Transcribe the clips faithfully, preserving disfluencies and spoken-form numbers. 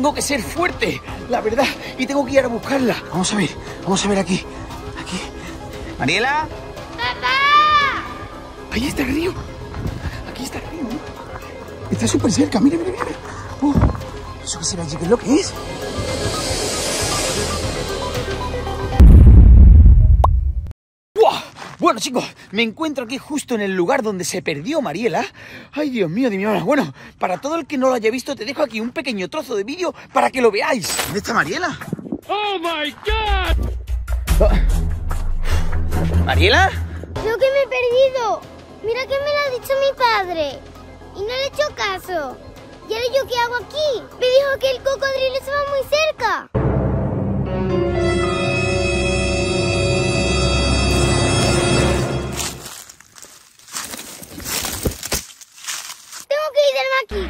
tengo que ser fuerte, la verdad, y tengo que ir a buscarla. Vamos a ver, vamos a ver aquí, aquí. ¿Mariela? ¡Papá! Ahí está el río. Aquí está el río, ¿no? Está súper cerca, mira, mira, mira. Uh, ¿Eso que se ve allí? ¿Qué es lo que es? Bueno, chicos, me encuentro aquí justo en el lugar donde se perdió Mariela. Ay, Dios mío, de mi alma. Bueno, para todo el que no lo haya visto, te dejo aquí un pequeño trozo de vídeo para que lo veáis. ¿Dónde está Mariela? ¡Oh, my God! Oh. ¿Mariela? Creo que me he perdido. Mira que me lo ha dicho mi padre. Y no le he hecho caso. ¿Y ahora yo qué hago aquí? Me dijo que el cocodrilo estaba muy cerca. Aquí.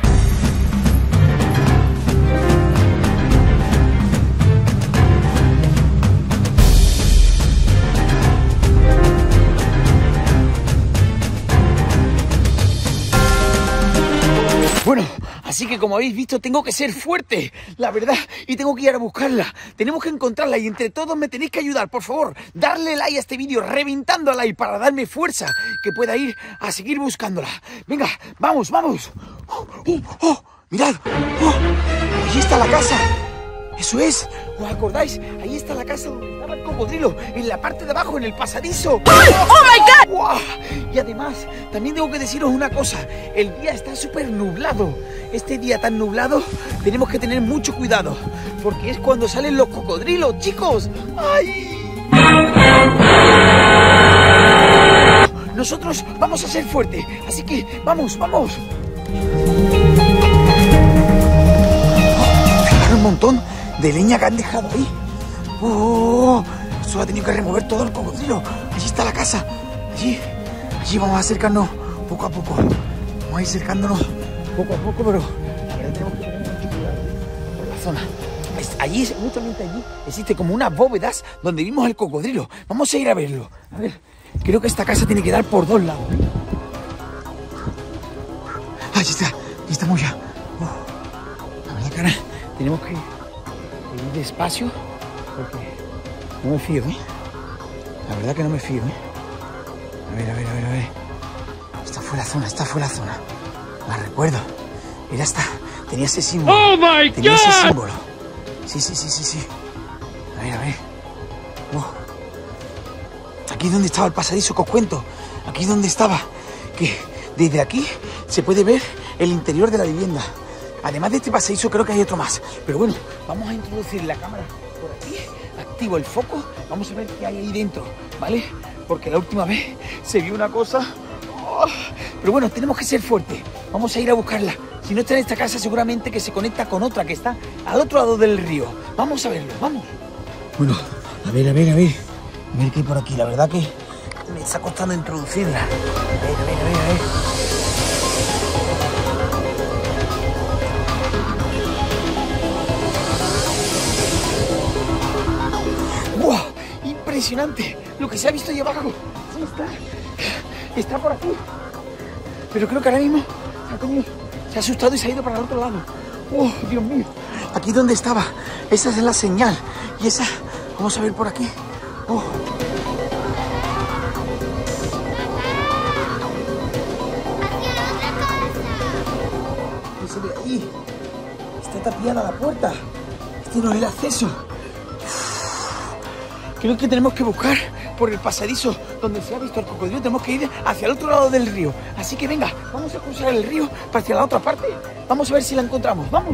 Bueno, así que como habéis visto, tengo que ser fuerte, la verdad, y tengo que ir a buscarla. Tenemos que encontrarla y entre todos me tenéis que ayudar, por favor. Darle like a este vídeo, reventando like para darme fuerza, que pueda ir a seguir buscándola. Venga, vamos, vamos. Oh, oh, oh, mirad, oh, allí está la casa. Eso es, ¿os acordáis? Ahí está la casa donde estaba el cocodrilo, en la parte de abajo, en el pasadizo. ¡Oh, oh my God! ¡Wow! Y además, también tengo que deciros una cosa, el día está súper nublado. Este día tan nublado, tenemos que tener mucho cuidado, porque es cuando salen los cocodrilos, chicos. ¡Ay! Nosotros vamos a ser fuertes, así que vamos, vamos. Fijaros un montón de leña que han dejado ahí. ¡Oh! Eso ha tenido que remover todo el cocodrilo. Allí está la casa. Allí. Allí vamos a acercarnos poco a poco. Vamos a ir acercándonos poco a poco, pero ahora tenemos que tener mucho cuidado por la zona. Allí, justamente allí, existe como unas bóvedas donde vimos el cocodrilo. Vamos a ir a verlo. A ver, creo que esta casa tiene que dar por dos lados. Allí está. Allí estamos ya. Oh. La verdad, cara, tenemos que ir despacio porque no me fío, ¿eh? La verdad que no me fío, ¿eh? A ver, a ver, a ver, a ver. Esta fue la zona, esta fue la zona. La recuerdo. Mira, esta. Tenía ese símbolo. ¡Oh, my God! Tenía ese símbolo. Sí, sí, sí, sí, sí. A ver, a ver. Oh. Aquí es donde estaba el pasadizo que os cuento. Aquí es donde estaba. Que desde aquí se puede ver el interior de la vivienda. Además de este pasadizo creo que hay otro más. Pero bueno, vamos a introducir la cámara por aquí. Activo el foco. Vamos a ver qué hay ahí dentro, ¿vale? Porque la última vez se vio una cosa. Oh, pero bueno, tenemos que ser fuertes. Vamos a ir a buscarla. Si no está en esta casa, seguramente que se conecta con otra que está al otro lado del río. Vamos a verlo, vamos. Bueno, a ver, a ver, a ver. A ver qué hay por aquí. La verdad que me está costando introducirla. A ver, a ver, a ver, a ver. ¡Wow! Impresionante lo que se ha visto ahí abajo. Sí, está. Está por aquí. Pero creo que ahora mismo se ha, tenido, se ha asustado y se ha ido para el otro lado. ¡Oh, Dios mío! Aquí donde estaba. Esa es la señal. Y esa... Vamos a ver por aquí. ¡Oh! ¿Qué se ve ahí? Está tapiada la puerta. Este no es el acceso. Creo que tenemos que buscar por el pasadizo donde se ha visto el cocodrilo. Tenemos que ir hacia el otro lado del río. Así que venga, vamos a cruzar el río para hacia la otra parte. Vamos a ver si la encontramos. ¡Vamos!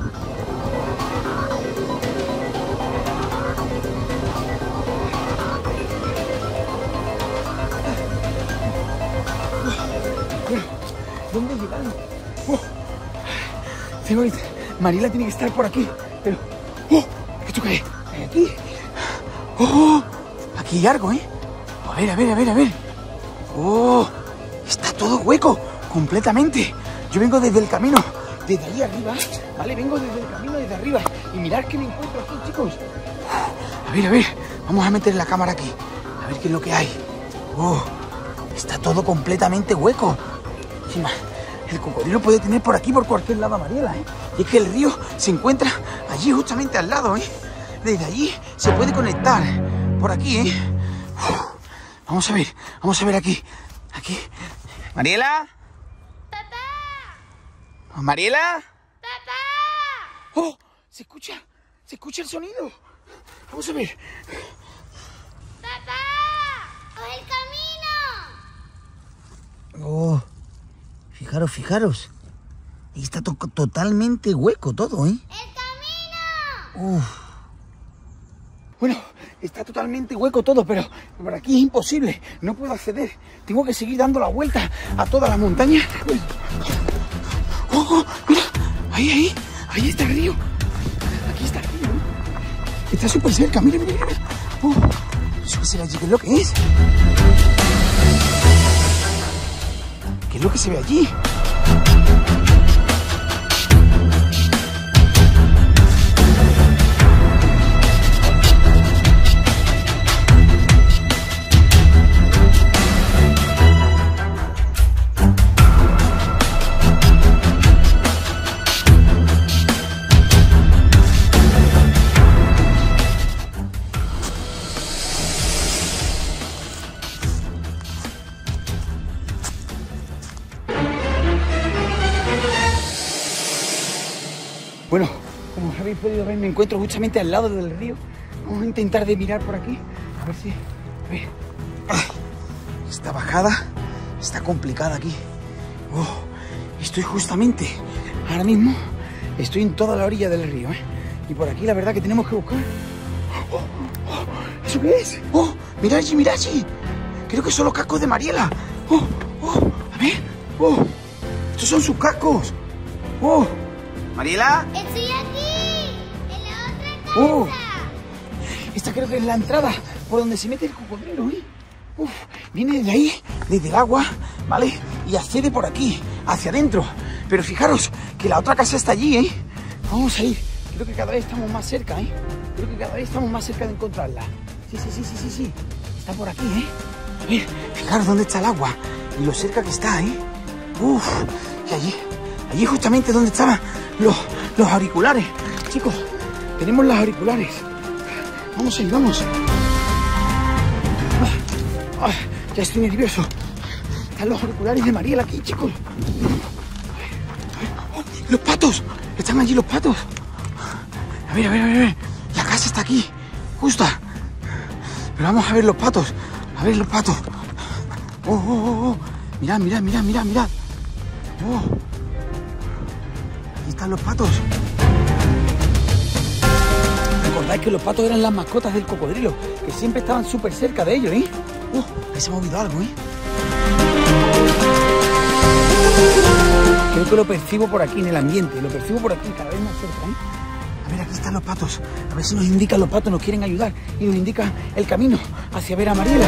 ¿Dónde llegaron? Oh. Tengo que... Mariela tiene que estar por aquí. Pero... ¡Oh! ¿Esto qué es? ¿Aquí? ¡Oh! Aquí hay algo, ¿eh? A ver, a ver, a ver, a ver. ¡Oh! Está todo hueco, completamente. Yo vengo desde el camino, desde ahí arriba, ¿vale? Vengo desde el camino, desde arriba. Y mirad que me encuentro aquí, chicos. A ver, a ver. Vamos a meter la cámara aquí. A ver qué es lo que hay. ¡Oh! Está todo completamente hueco. Encima, el cocodrilo puede tener por aquí, por cualquier lado a Mariela, ¿eh? Y es que el río se encuentra allí, justamente al lado, ¿eh? Desde allí se puede conectar por aquí, ¿eh? Uf. Vamos a ver, vamos a ver aquí. Aquí. ¿Mariela? ¡Papá! ¿Mariela? ¡Papá! ¡Oh! Se escucha, se escucha el sonido. Vamos a ver. ¡Papá! ¡Coge el camino! Oh, fijaros, fijaros. Ahí está to totalmente hueco todo, ¿eh? ¡El camino! Uf. Bueno, está totalmente hueco todo, pero por aquí es imposible. No puedo acceder. Tengo que seguir dando la vuelta a toda la montaña. ¡Oh, oh! Mira, ahí, ahí, ahí está el río. Aquí está el río. Está súper cerca, mira, mira, mira. Oh, eso que será allí, ¿qué es lo que es? ¿Qué es lo que se ve allí? Bueno, como habéis podido ver, me encuentro justamente al lado del río. Vamos a intentar de mirar por aquí. A ver si... A ver. Esta bajada está complicada aquí. Oh, estoy justamente, ahora mismo, estoy en toda la orilla del río, ¿eh? Y por aquí la verdad que tenemos que buscar... Oh, oh, ¿eso qué es? Oh, mirad allí, mirad allí. Creo que son los cascos de Mariela. Oh, oh, a ver. Oh, estos son sus cascos. Oh. ¿Mariela? Estoy aquí, en la otra casa. Oh, esta creo que es la entrada por donde se mete el cocodrilo, ¿eh? Uf, viene de ahí, desde el agua, ¿vale? Y accede por aquí, hacia adentro. Pero fijaros que la otra casa está allí, ¿eh? Vamos a ir. Creo que cada vez estamos más cerca, ¿eh? Creo que cada vez estamos más cerca de encontrarla. Sí, sí, sí, sí, sí, sí. Está por aquí, ¿eh? A ver, fijaros dónde está el agua y lo cerca que está, ¿eh? Uf, y allí, allí justamente donde estaban los, los auriculares. Chicos, tenemos los auriculares. Vamos a ir, vamos. Ah, ah, ya estoy nervioso. Están los auriculares de Mariela aquí, chicos. Oh, los patos, están allí los patos. A ver, a ver, a ver, a ver. La casa está aquí, justa. Pero vamos a ver los patos. A ver los patos. Oh, oh, oh, oh. Mirad, mirad, mirad, mirad, mirad. Oh. Ahí están los patos. Recordáis que los patos eran las mascotas del cocodrilo, que siempre estaban súper cerca de ellos, ¿eh? Uh, ahí se ha movido algo, ¿eh? Creo que lo percibo por aquí en el ambiente, lo percibo por aquí, cada vez más cerca, ¿eh? A ver, aquí están los patos. A ver si nos indican los patos, nos quieren ayudar y nos indican el camino hacia ver a Mariela.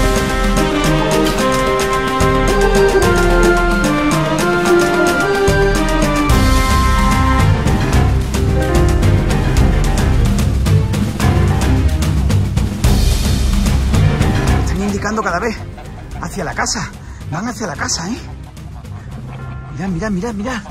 Están indicando cada vez hacia la casa. Van hacia la casa, ¿eh? Mirad, mirad, mirad, mirad.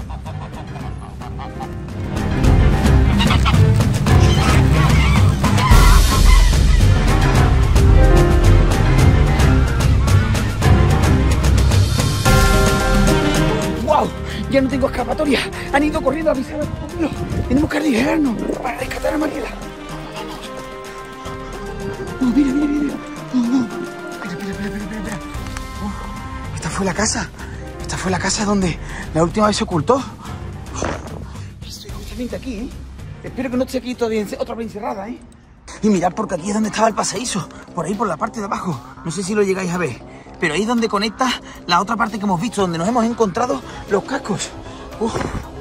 Ya no tengo escapatoria. Han ido corriendo a avisar al cocodrilo. Tenemos que arriesgarnos para rescatar a Mariela. Vamos, vamos. Oh, mira, mira, mira. Oh, oh. Espera, espera, espera, espera, espera. Oh, esta fue la casa. Esta fue la casa donde la última vez se ocultó. Oh, estoy justamente aquí, ¿eh? Espero que no esté aquí todavía otra vez encerrada, ¿eh? Y mirad porque aquí es donde estaba el pasadizo. Por ahí, por la parte de abajo. No sé si lo llegáis a ver. Pero ahí es donde conecta la otra parte que hemos visto, donde nos hemos encontrado los cascos. Uf.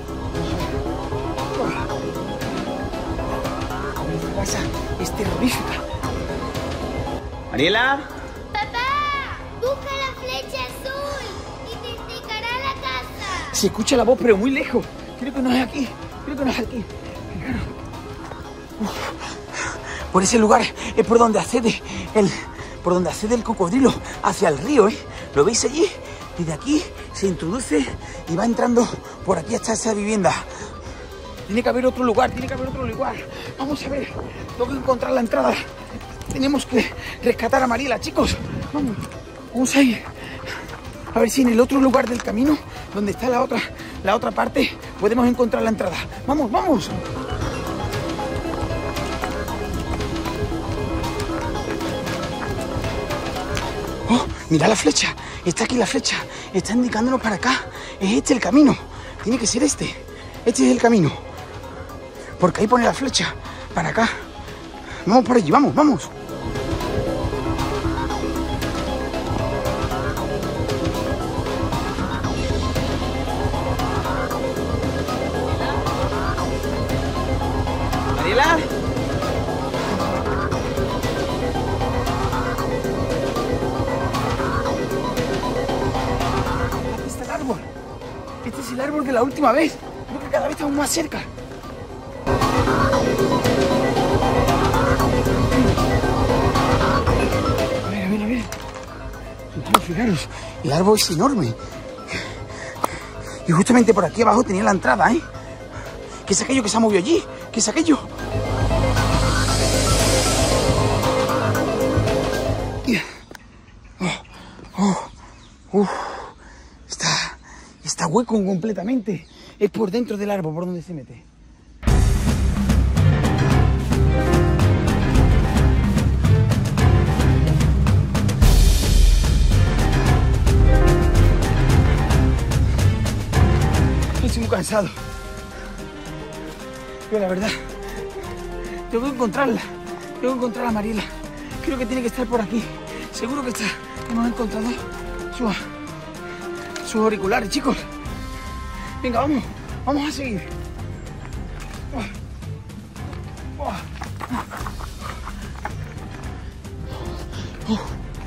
Esta casa es terrorífica. ¿Mariela? ¡Papá! ¡Busca la flecha azul y te indicará la casa! Se escucha la voz, pero muy lejos. Creo que no es aquí. Creo que no es aquí. Fijaros. Uf. Por ese lugar es por donde accede el... por donde accede el cocodrilo hacia el río, ¿eh? ¿Lo veis allí? Desde aquí se introduce y va entrando por aquí hasta esa vivienda. Tiene que haber otro lugar, tiene que haber otro lugar. Vamos a ver, tengo que encontrar la entrada. Tenemos que rescatar a Mariela, chicos. Vamos, vamos a ir. A ver si en el otro lugar del camino, donde está la otra, la otra parte, podemos encontrar la entrada. Vamos, vamos. Oh, mira la flecha. Está aquí la flecha. Está indicándonos para acá. Es este el camino. Tiene que ser este. Este es el camino. Porque ahí pone la flecha. Para acá. Vamos por allí, vamos, vamos. Mariela. Aquí está el árbol. Este es el árbol de la última vez. Creo que cada vez estamos más cerca. A ver, a ver, a ver. Fijaros, fijaros. El árbol es enorme. Y justamente por aquí abajo tenía la entrada, ¿eh? ¿Qué es aquello que se ha movido allí? ¿Qué es aquello? Oh, oh, uf. Está, está hueco completamente. Es por dentro del árbol por donde se mete. Estoy muy cansado. Pero la verdad, tengo que encontrarla. Tengo que encontrar a Mariela. Creo que tiene que estar por aquí. Seguro que está. Hemos encontrado sus, sus auriculares, chicos. Venga, vamos. Vamos a seguir. Oh. Oh. Oh.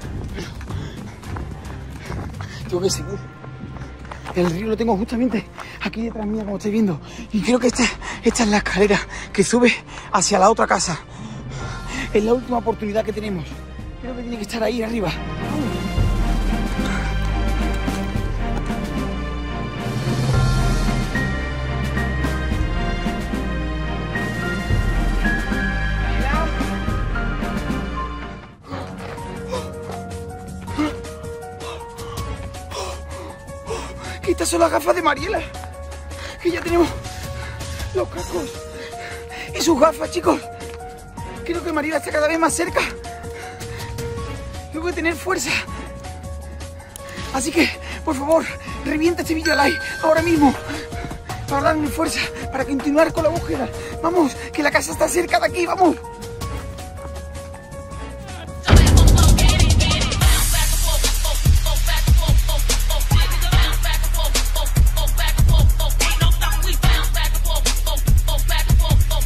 Tengo que seguir. El río lo tengo justamente aquí detrás mía, como estáis viendo. Y creo que esta, esta es la escalera que sube hacia la otra casa. Es la última oportunidad que tenemos. Creo que tiene que estar ahí arriba. Estas son las gafas de Mariela. Que ya tenemos los cascos y sus gafas, chicos. Creo que Mariela está cada vez más cerca. Tengo que tener fuerza. Así que, por favor, revienta este vídeo a like ahora mismo. Para darme fuerza, para continuar con la búsqueda. Vamos, que la casa está cerca de aquí, vamos.